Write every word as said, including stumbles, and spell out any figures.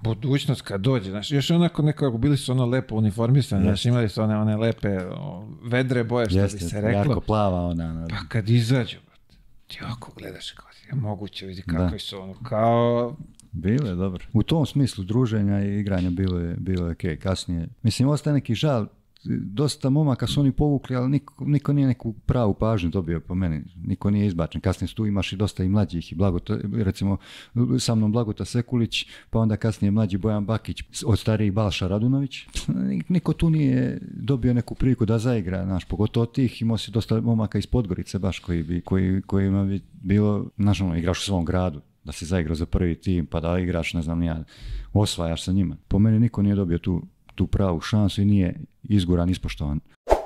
budućnost kad dođe, znaš, još onako nekako bili su ono lepo uniformisani, znaš, imali su one, one lepe o, vedre boje, što Jeste, bi se reklo. jako plava ona. ona. Pa kad izađu, ti ovako gledaš kao je moguće, vidi kakvi su ono, kao... Bilo je dobro. U tom smislu druženja i igranja bilo je, bilo je okej. Okay. Kasnije, mislim, ostaje neki žal, dosta momaka su oni povukli, ali niko, niko nije neku pravu pažnju dobio po meni. Niko nije izbačen. Kasnije tu imaš i dosta i mlađih i Blagota, recimo sa mnom Blagota Sekulić, pa onda kasnije mlađi Bojan Bakić, od starijih Balša Radunović. Niko tu nije dobio neku priliku da zaigra, znaš, pogotovo od tih imao si dosta momaka iz Podgorice baš koji bi, koji, kojima bi bilo, znaš, ono, igraš u svom gradu, da si zaigrao za prvi tim, pa da igraš, ne znam, ja, osvajaš sa njima. Po meni niko nije dobio tu tu pravu šansu i nije izguran, ispoštovan.